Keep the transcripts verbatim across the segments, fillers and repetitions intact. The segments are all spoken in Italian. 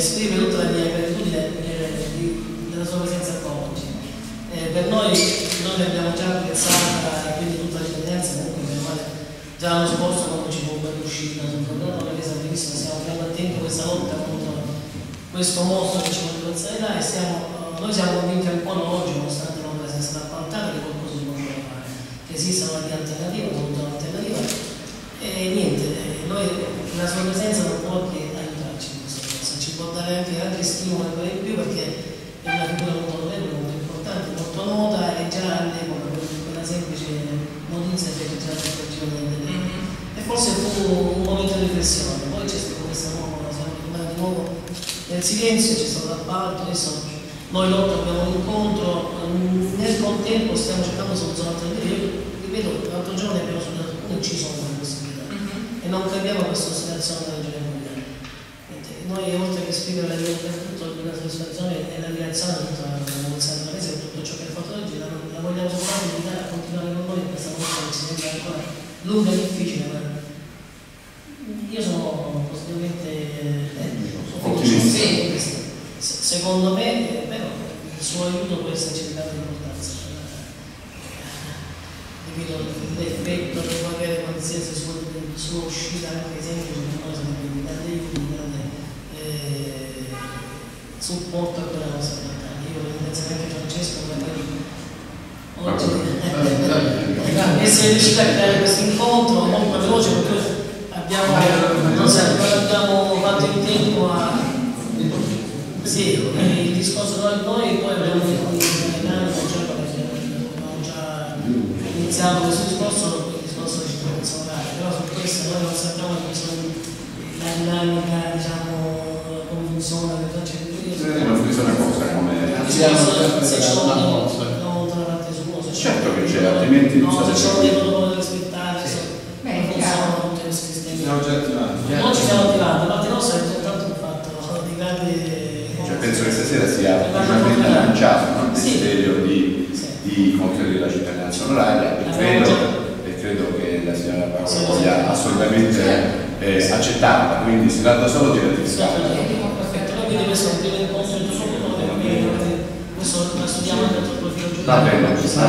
esprime tutta la mia gratitudine eh, di, della sua presenza qua oggi. Eh, per noi, noi l'abbiamo già apprezzata e quindi tutta la cittadinanza comunque per male, già l'anno scorso quando ci fu quell'uscita sul programma la resa benissimo, stiamo tenendo attenti a questa lotta contro questo mostro che ci vuole pensare e siamo, noi siamo convinti ancora oggi, nonostante l'opera sia stata appaltata, che qualcosa si può fare, che esista una via alternativa, un'alternativa e niente, noi la sua presenza non può che aiutarci in questa cosa, ci può dare anche, anche stimolo ancora di più perché è una figura molto notevole, molto importante, molto nota e già all'epoca quella semplice notizia che già nel giro delle e forse fu un momento di riflessione, poi c'è stato questa nuova, siamo tornati di nuovo nel silenzio, c'è stato l'appalto, adesso noi l'otto abbiamo un incontro, nel contempo stiamo cercando soluzioni alternative, ripeto, l'altro giorno abbiamo sollevato alcune ci sono quelle possibilità e non capiamo questa oscillazione della regione mondiale. Noi oltre che esprimere la tutto la soddisfazione e la reazione di tutta la comunità paese e tutto ciò che ha fatto oggi, la, la vogliamo soltanto invitare a continuare con noi in questa volta che ci sembra ancora lunga e difficile, ma io sono positivamente eh, sì, secondo me eh, però il suo aiuto può esserci di grande importanza. L'effetto che può avere qualsiasi sua, sua uscita anche semplice per noi sarebbe di grande aiuto, di grande eh, supporto a quella nostra battaglia. Io ringrazio anche Francesco oggi eh, essere riuscito a creare questo incontro molto veloce perché abbiamo, non so, abbiamo fatto in tempo a sì, il discorso tra noi poi abbiamo abbiamo già iniziato questo discorso, il discorso di cittadinanza orale, però su questo noi non sappiamo che sono la dinamica, diciamo, come funziona, che c'è non funziona una cosa come se c'è una parte su certo che c'è, altrimenti non so se so c'è un livello da rispettare, non funzionano tutti questi sistemi. Non ci siamo attivati, ma no sarebbe soltanto un fatto di grande. Cioè, penso che stasera sia finalmente lanciato no? il desiderio sì. di, sì. di conferire la cittadinanza onoraria e credo, e credo che la signora Paola sì, voglia sì. assolutamente eh, accettarla, quindi si tratta solo di ratificarla. Perfetto, noi quindi questo è il primo incontro di tutto, questo la studiamo anche dal profilo giuridico. Va bene,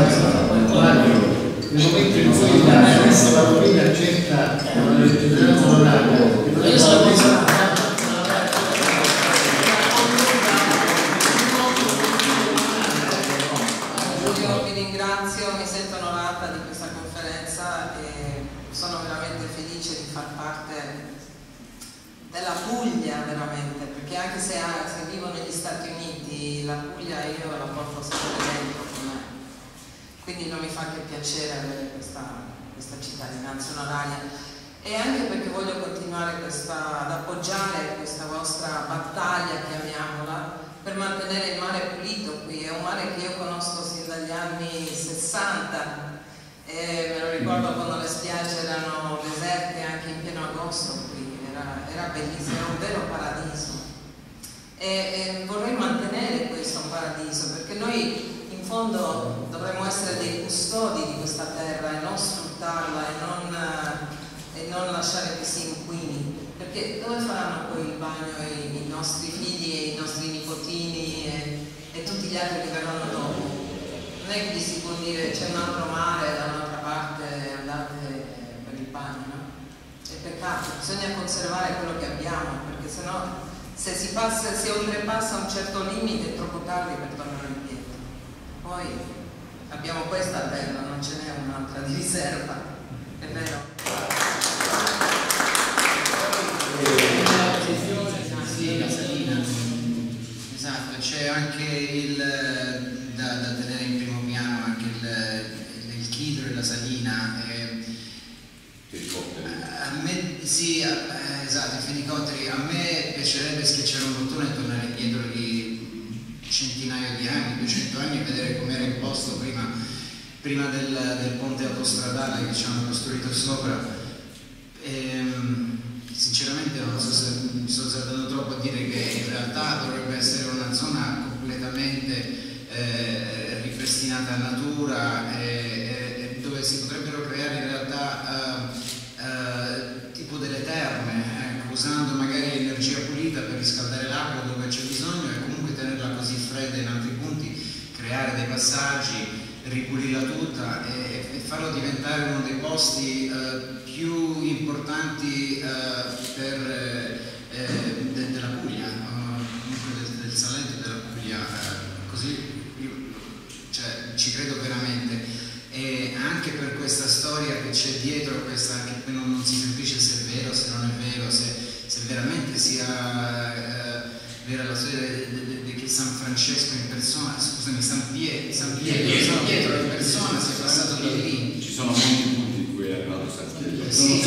nel momento in cui la famiglia accetta la cittadinanza onoraria, mi sento onorata di questa conferenza e sono veramente felice di far parte della Puglia veramente, perché anche se, se vivo negli Stati Uniti la Puglia io la porto sempre dentro con me, quindi non mi fa che piacere avere questa, questa cittadinanza onoraria e anche perché voglio continuare questa, ad appoggiare questa vostra battaglia, chiamiamola, per mantenere il mare pulito qui. È un mare che io conosco sin dagli anni sessanta e me lo ricordo quando le spiagge erano deserte anche in pieno agosto qui, era, era bellissimo, era un vero paradiso e, e vorrei mantenere questo paradiso perché noi in fondo dovremmo essere dei custodi di questa terra e non sfruttarla e non, e non lasciare che si inquini, perché dove faranno poi il bagno i, i nostri figli e i nostri nipotini e, e tutti gli altri che verranno dopo? Non è che gli si può dire c'è un altro mare da un'altra parte, andate per il bagno, no? È peccato, bisogna conservare quello che abbiamo, perché sennò se si passa, si oltrepassa un certo limite è troppo tardi per tornare indietro. Poi abbiamo questa terra, non ce n'è un'altra di riserva, è vero? Sì, la salina, esatto, c'è anche il da, da tenere in primo piano anche il, il Chidro e la salina. Eh, a me, sì, eh, esatto, i fenicotteri, a me piacerebbe schiacciare un bottone e tornare indietro di centinaia di anni, duecento anni e vedere com'era il posto prima, prima del, del ponte autostradale che ci hanno costruito sopra. E, sinceramente non so se mi sto azzardando troppo a dire che in realtà dovrebbe essere una zona completamente eh, ripristinata a natura e, e dove si potrebbero creare in realtà eh, eh, tipo delle terme, ecco, usando magari energia pulita per riscaldare l'acqua creare dei passaggi, ripulirla tutta e, e farlo diventare uno dei posti eh, più importanti eh, per, eh, de, della Puglia, comunque del, del Salento e della Puglia, eh, così io, cioè, ci credo veramente. E anche per questa storia che c'è dietro, questa, che non, non si capisce se è vero, se non è vero, se, se veramente sia eh, vera la storia di che San Francesco in persona, scusami, San Pietro, San Pietro, San Pietro in persona sia passato di lì. Ci sono molti punti in cui è arrivato San Pietro. Sì,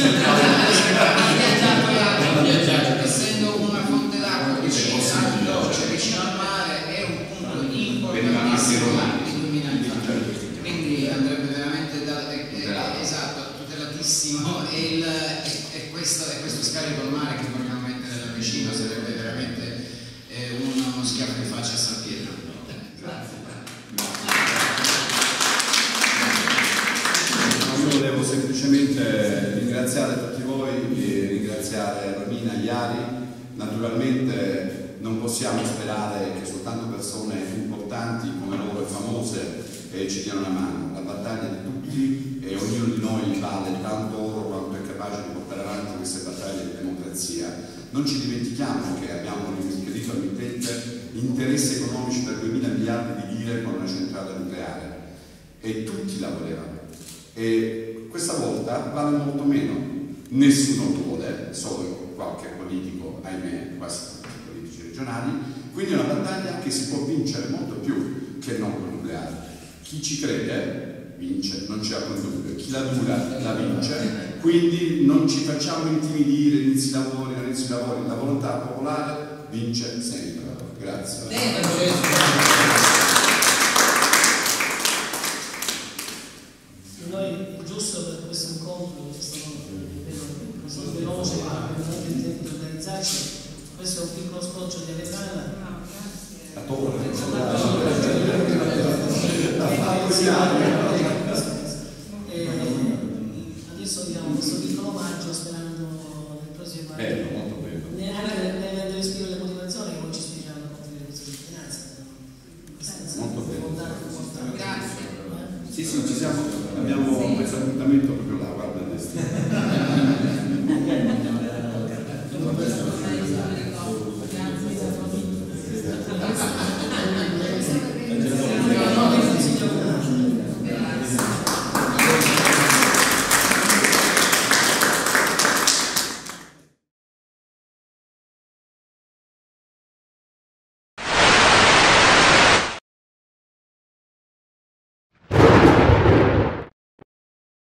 essendo una fonte d'acqua vicino al dolce, vicino al mare, è un punto importantissimo di illuminazione. Quindi andrebbe veramente da, eh, eh, esatto, tutelatissimo e, il, e, e, questo, e questo scarico al mare che vogliamo mettere da vicino sarebbe veramente eh, uno schiaffo in faccia a San Pietro. Grazie. Io volevo semplicemente ringraziare tutti voi e ringraziare Romina Iari. Naturalmente non possiamo sperare che soltanto persone importanti come loro e famose e ci diano una mano. La battaglia di tutti e ognuno di noi vale tanto oro quanto è capace di portare avanti queste battaglie di democrazia. Non ci dimentichiamo che abbiamo rischedito al mittente interessi economici per duemila miliardi di lire con una centrale nucleare e tutti la volevano. E questa volta vale molto meno. Nessuno vuole, solo qualche politico, ahimè, quasi tutti i politici regionali. Quindi è una battaglia che si può vincere molto più che non con il nucleare. Chi ci crede vince, non c'è alcun dubbio, chi la dura la vince, quindi non ci facciamo intimidire, non si lavori, non si lavori, la volontà popolare vince sempre. Grazie. Noi è giusto per questo incontro, che è stato veloce, ma veramente in tempo di organizzarci, questo è un piccolo scoccio di Avezzana. La torre. Adesso diamo questo piccolo omaggio sperando nel prossimo anno. Bello, molto bello. Anche nel respiro le motivazioni che poi ci spingeranno a contenere queste finanze. Molto bello. Grazie. Sì, sì, ci siamo, abbiamo preso appuntamento proprio là, guarda a destra.